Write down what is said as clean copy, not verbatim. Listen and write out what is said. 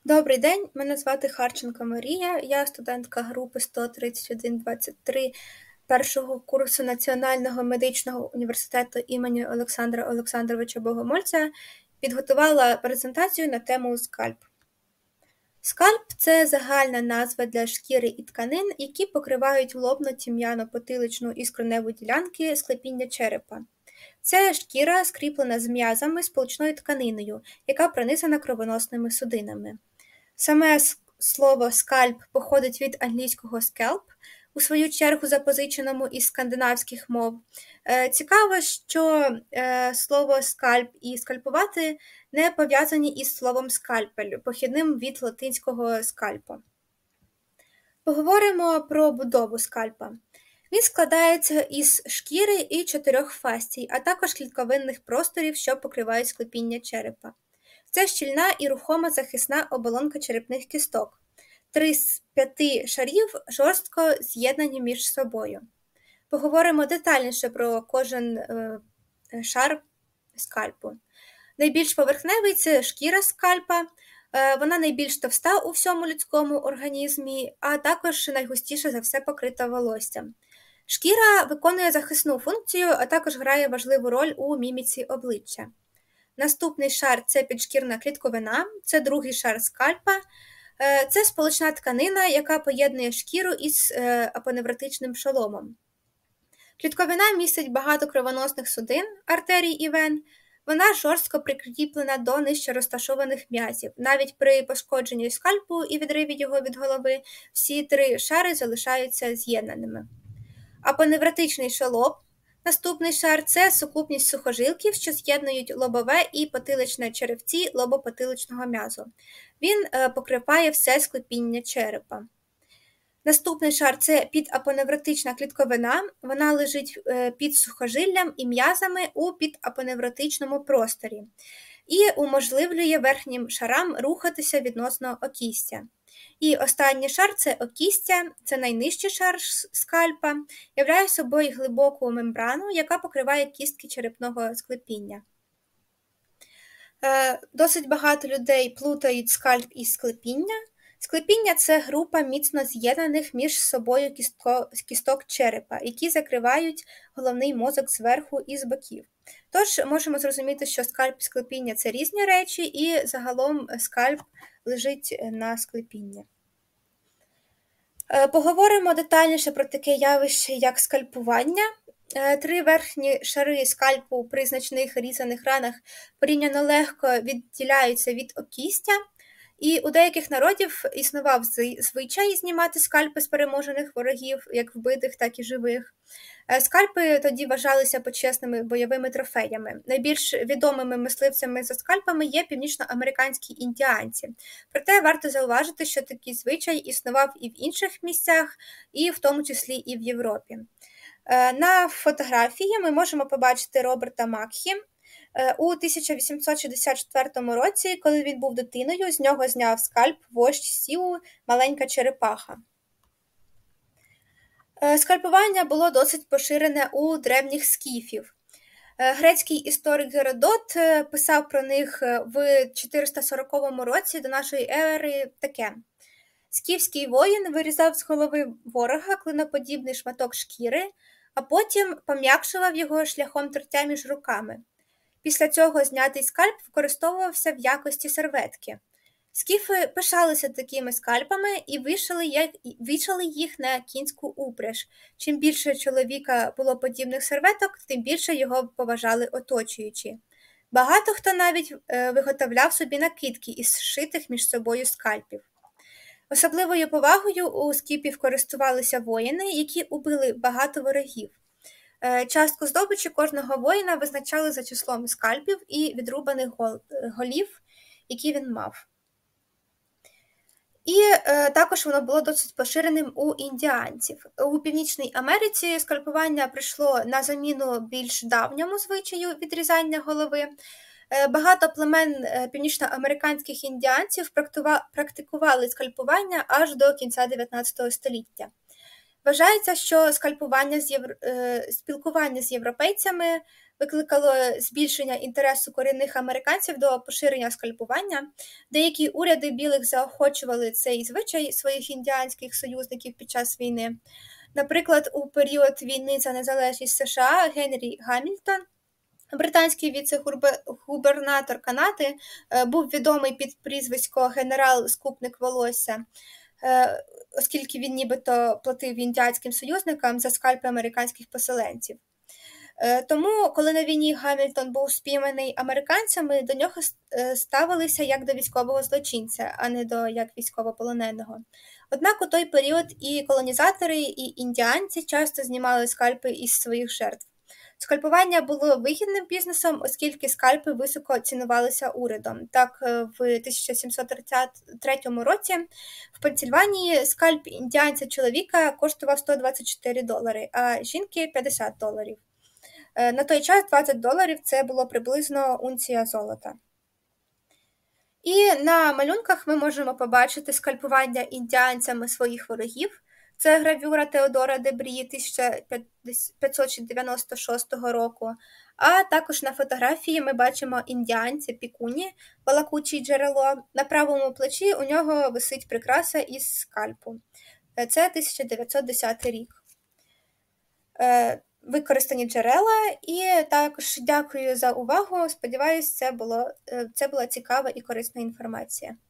Добрий день, мене звати Харченко Марія, я студентка групи 13123 першого курсу Національного медичного університету імені Олександра Олександровича Богомольця. Підготувала презентацію на тему скальп. Скальп – це загальна назва для шкіри і тканин, які покривають лобно, тім'яно, потиличну і скроневу ділянки склепіння черепа. Це шкіра, скріплена з м'язами сполучною тканиною, яка пронизана кровоносними судинами. Саме слово скальп походить від англійського scalp, у свою чергу запозиченому із скандинавських мов. Цікаво, що слово скальп і скальпувати не пов'язані із словом скальпель, похідним від латинського скальпо. Поговоримо про будову скальпа. Він складається із шкіри і 4 фасцій, а також клітковинних просторів, що покривають склепіння черепа. Це щільна і рухома захисна оболонка черепних кісток. 3 з 5 шарів жорстко з'єднані між собою. Поговоримо детальніше про кожен шар скальпу. Найбільш поверхневий – це шкіра скальпа. Вона найбільш товста у всьому людському організмі, а також найгустіше за все покрита волоссям. Шкіра виконує захисну функцію, а також грає важливу роль у міміці обличчя. Наступний шар – це підшкірна клітковина, це другий шар скальпа. Це сполучна тканина, яка поєднує шкіру із апоневротичним шоломом. Клітковина містить багато кровоносних судин, артерій і вен. Вона жорстко прикріплена до нижче розташованих м'язів. Навіть при пошкодженні скальпу і відриві його від голови всі 3 шари залишаються з'єднаними. Апоневротичний шолом. Наступний шар – це сукупність сухожилків, що з'єднують лобове і потиличне черевці лобопотиличного м'язу. Він покриває все склепіння черепа. Наступний шар – це підапоневротична клітковина. Вона лежить під сухожиллям і м'язами у підапоневротичному просторі і уможливлює верхнім шарам рухатися відносно окістя. І останній шар – це окістя, це найнижчий шар скальпа, являє собою глибоку мембрану, яка покриває кістки черепного склепіння. Досить багато людей плутають скальп і склепіння. Склепіння – це група міцно з'єднаних між собою кісток черепа, які закривають головний мозок зверху і з боків. Тож можемо зрозуміти, що скальп і склепіння – це різні речі, і загалом скальп лежить на склепінні. Поговоримо детальніше про таке явище, як скальпування. 3 верхні шари скальпу при значних різаних ранах порівняно легко відділяються від окістя. І у деяких народів існував звичай знімати скальпи з переможених ворогів, як вбитих, так і живих. Скальпи тоді вважалися почесними бойовими трофеями. Найбільш відомими мисливцями за скальпами є північноамериканські індіанці. Проте варто зауважити, що такий звичай існував і в інших місцях, і в тому числі і в Європі. На фотографії ми можемо побачити Роберта Макхі. У 1864 році, коли він був дитиною, з нього зняв скальп вождь Сіу, маленька черепаха. Скальпування було досить поширене у древніх скіфів. Грецький історик Геродот писав про них в 440 році до нашої ери таке. Скіфський воїн вирізав з голови ворога клиноподібний шматок шкіри, а потім пом'якшував його шляхом тертя між руками. Після цього знятий скальп використовувався в якості серветки. Скіфи пишалися такими скальпами і вішали їх на кінську упряж. Чим більше чоловіка було подібних серветок, тим більше його поважали оточуючі. Багато хто навіть виготовляв собі накидки із зшитих між собою скальпів. Особливою повагою у скіфів користувалися воїни, які убили багато ворогів. Частку здобичі кожного воїна визначали за числом скальпів і відрубаних голів, які він мав. І також воно було досить поширеним у індіанців. У Північній Америці скальпування прийшло на заміну більш давньому звичаю відрізання голови. Багато племен північноамериканських індіанців практикували скальпування аж до кінця 19 століття. Вважається, що спілкування з європейцями викликало збільшення інтересу корінних американців до поширення скальпування. Деякі уряди білих заохочували цей звичай своїх індіанських союзників під час війни. Наприклад, у період війни за незалежність США Генрі Гамільтон, британський віце-губернатор Канади, був відомий під прізвисько генерал-скупник волосся, оскільки він нібито платив індіанським союзникам за скальпи американських поселенців. Тому, коли на війні Гамільтон був спійманий американцями, до нього ставилися як до військового злочинця, а не до як військовополоненого. Однак у той період і колонізатори, і індіанці часто знімали скальпи із своїх жертв. Скальпування було вигідним бізнесом, оскільки скальпи високо цінувалися урядом. Так, в 1733 році в Пенсільванії скальп індіанця-чоловіка коштував $124, а жінки $50. На той час $20 – це було приблизно унція золота. І на малюнках ми можемо побачити скальпування індіанцями своїх ворогів. Це гравюра Теодора де Брії 1596 року. А також на фотографії ми бачимо індіанця Пікуні, балакуче джерело. На правому плечі у нього висить прикраса із скальпу. Це 1910 рік. Використані джерела, і також дякую за увагу. Сподіваюсь, це була цікава і корисна інформація.